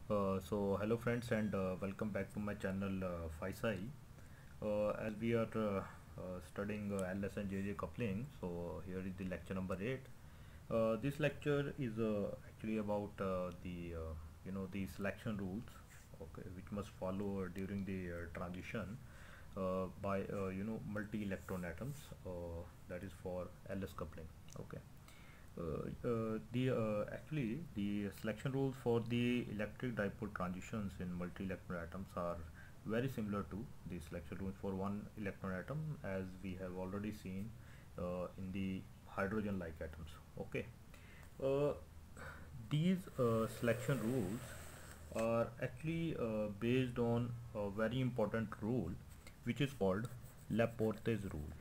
So hello friends and welcome back to my channel Faisai. As we are studying LS and JJ coupling, so here is the lecture number 8. This lecture is actually about the selection rules, okay, which must follow during the transition by multi-electron atoms, that is for LS coupling. Okay. The actually the selection rules for the electric dipole transitions in multi-electron atoms are very similar to the selection rules for one electron atom, as we have already seen in the hydrogen-like atoms. Okay. Uh, these selection rules are actually based on a very important rule which is called Laporte's rule.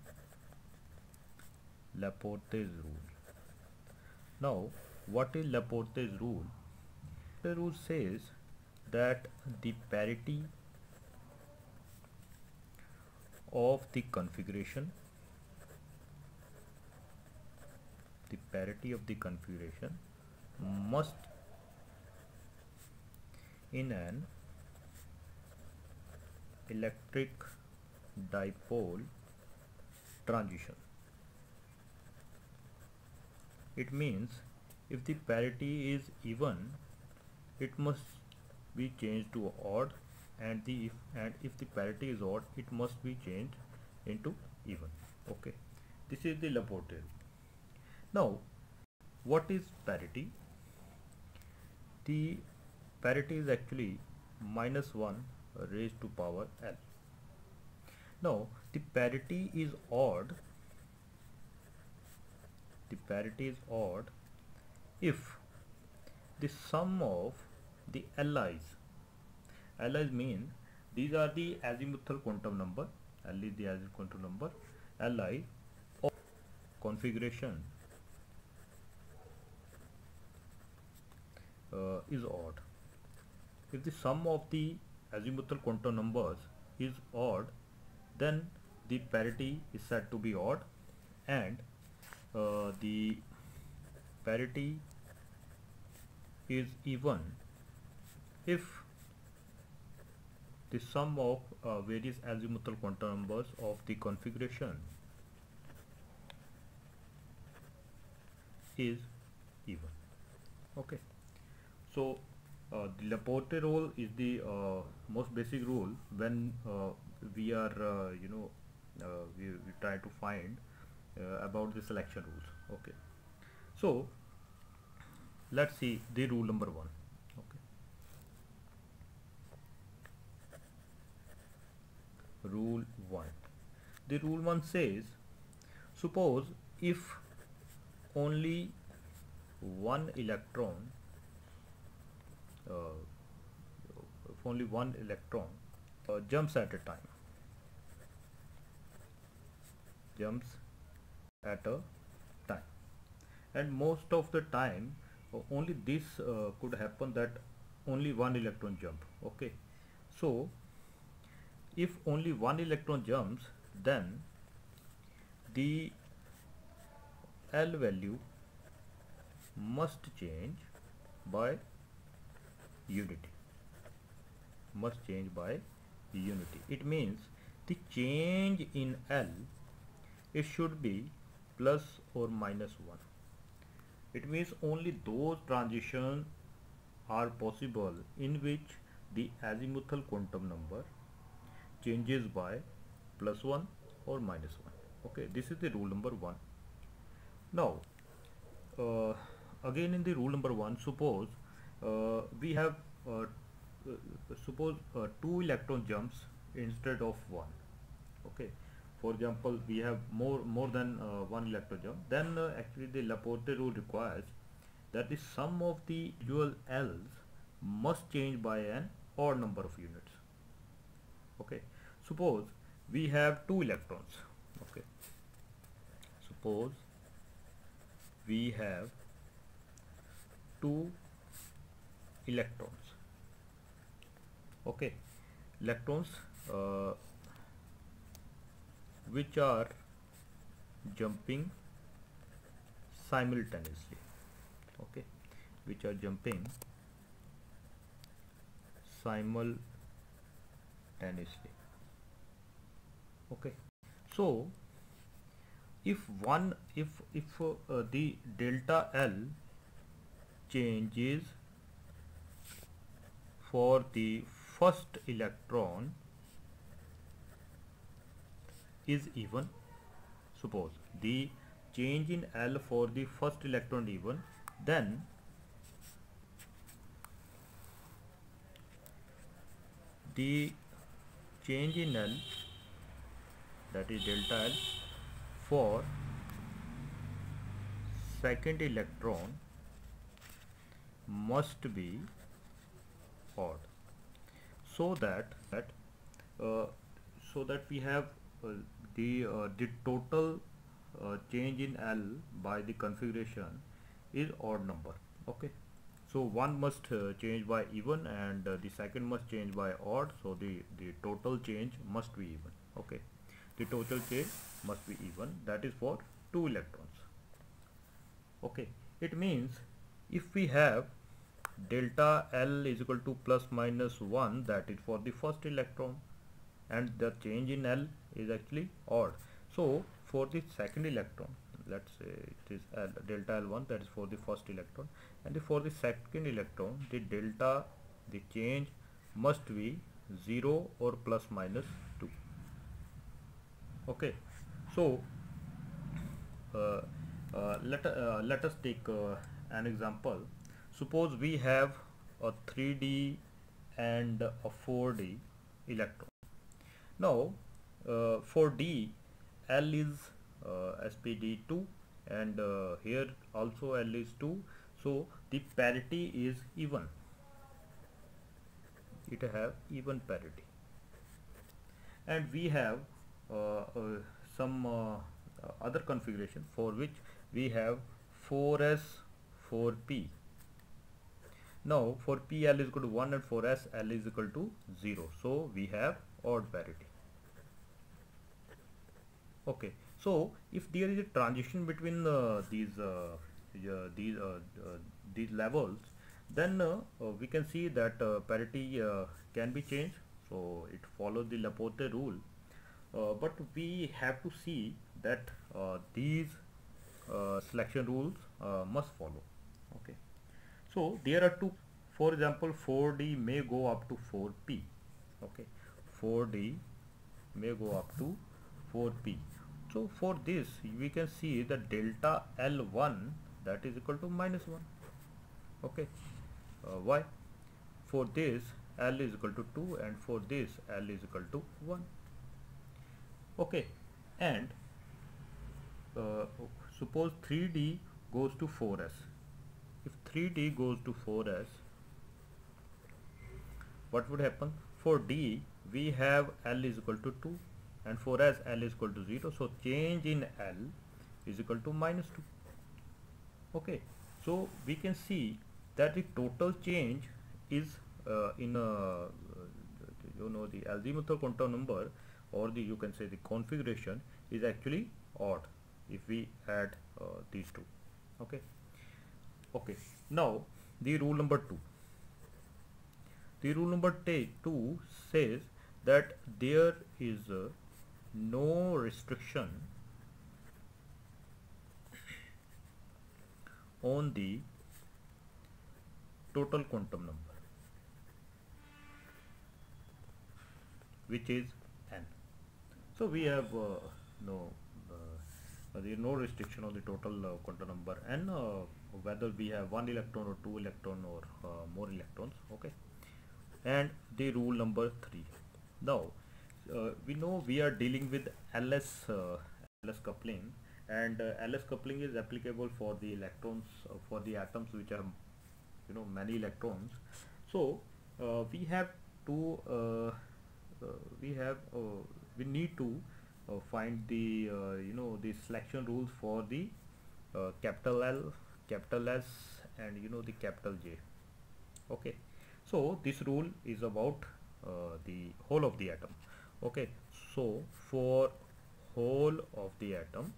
Laporte's rule. Now, what is Laporte's rule? The rule says that the parity of the configuration, must in an electric dipole transition. It means if the parity is even, it must be changed to odd, and if the parity is odd, it must be changed into even. Okay, this is the Laporte rule. Now, what is parity? The parity is actually -1 raised to power L. Now, the parity is odd. The parity is odd if the sum of the Li's mean these are the azimuthal quantum number. L is the azimuthal quantum number. Li of configuration is odd. If the sum of the azimuthal quantum numbers is odd, then the parity is said to be odd, and the parity is even if the sum of various azimuthal quantum numbers of the configuration is even. Okay, so the Laporte rule is the most basic rule when we are we try to find about the selection rules. Okay, so let's see the rule number 1. Okay, rule 1. The rule 1 says, suppose if only one electron jumps at a time, and most of the time only this could happen, that only one electron jump. Okay, so if only one electron jumps, then the L value must change by unity. It means the change in L, it should be plus or minus 1. It means only those transitions are possible in which the azimuthal quantum number changes by plus 1 or minus 1. Okay, this is the rule number 1. Now, again in the rule number 1, suppose we have two electron jumps instead of one. Okay, for example, we have more than one electron jump, then actually the Laporte rule requires that the sum of the individual L's must change by an odd number of units. Okay, suppose we have two electrons. Okay, suppose we have two electrons. Okay, electrons which are jumping simultaneously. Okay, which are jumping simultaneously. Okay, so if the delta L changes for the first electron is even, suppose the change in L for the first electron even, then the change in L, that is delta L, for second electron must be odd, so that uh, we have uh, the total change in L by the configuration is odd number. Okay, so one must change by even, and the second must change by odd, so the total change must be even. Okay, the total change must be even, that is for two electrons. Okay, it means if we have delta L is equal to plus minus 1, that is for the first electron, and the change in L is actually odd. So for the second electron, let's say it is delta L1, that is for the first electron, and for the second electron the change must be 0 or plus minus 2. Okay, so let us take an example. Suppose we have a 3D and a 4D electron. Now for D, L is SPD2, and here also L is 2, so the parity is even. It have even parity, and we have some other configuration for which we have 4s 4p. Now for p L is equal to 1 and for s L is equal to 0, so we have odd parity. Okay, so if there is a transition between these levels, then we can see that parity can be changed, so it follows the Laporte rule, but we have to see that these selection rules must follow. Okay, so there are two. For example, 4D may go up to 4p. Okay, 4D may go up to 4p. So for this we can see that delta L1, that is equal to minus 1. Okay, why? For this L is equal to 2, and for this L is equal to 1. Okay, and suppose 3D goes to 4s. If 3D goes to 4s, what would happen? For D we have L is equal to 2, and for S L is equal to 0, so change in L is equal to minus 2. Okay, so we can see that the total change is in the azimuthal quantum number, or the, you can say, the configuration is actually odd if we add these two. Okay, okay, now the rule number 2. The rule number 2 says that there is no restriction on the total quantum number, which is n. So we have there is no restriction on the total quantum number n, whether we have one electron or two electron or more electrons. Okay, and the rule number 3. Now we know we are dealing with LS coupling, and LS coupling is applicable for the electrons, for the atoms which are many electrons. So we have to we need to find the the selection rules for the capital L, capital S, and the capital J. Okay, so this rule is about the whole of the atom. Okay, so for whole of the atom,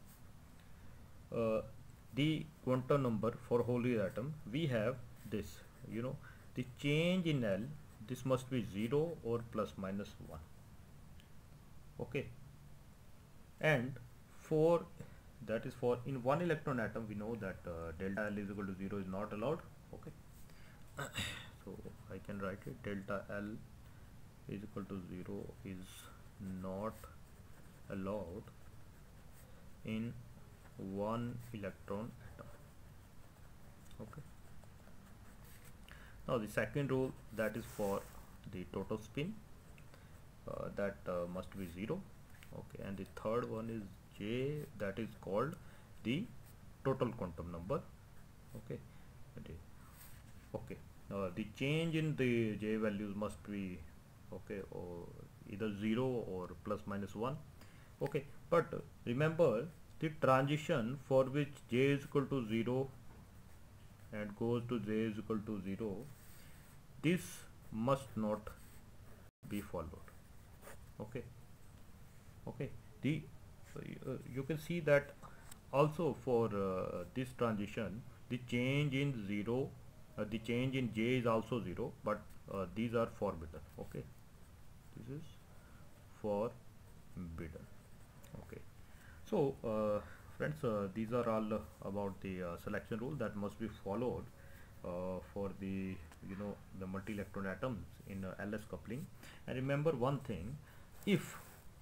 the quantum number for whole of the atom, we have this the change in L, this must be 0 or plus minus 1. Okay, and for that is for in one electron atom, we know that delta L is equal to 0 is not allowed. Okay, so I can write it, delta L is equal to 0 is not allowed in one electron atom. Okay, now the second rule, that is for the total spin, that must be 0. Okay, and the third one is J, that is called the total quantum number. Okay, okay, the change in the J values must be, okay, or either 0 or plus minus 1. Okay, but remember the transition for which J is equal to 0 and goes to J is equal to 0, this must not be followed. Okay, okay, the you can see that also for this transition, the change in the change in J is also 0, but these are forbidden. Okay, this is forbidden. Okay, so friends, these are all about the selection rule that must be followed for the the multi-electron atoms in LS coupling. And remember one thing, if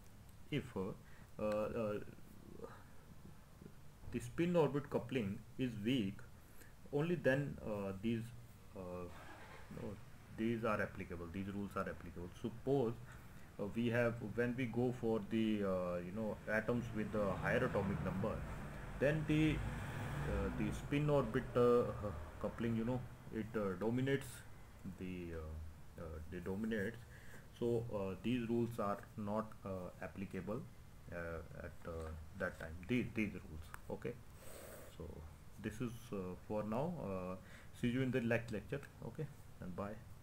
the spin orbit coupling is weak, only then these are applicable, these rules are applicable. Suppose we have, when we go for the atoms with a higher atomic number, then the spin orbit coupling, it dominates the dominates. So these rules are not applicable at that time, these rules. Okay, so this is for now. See you in the next lecture. Okay, and bye.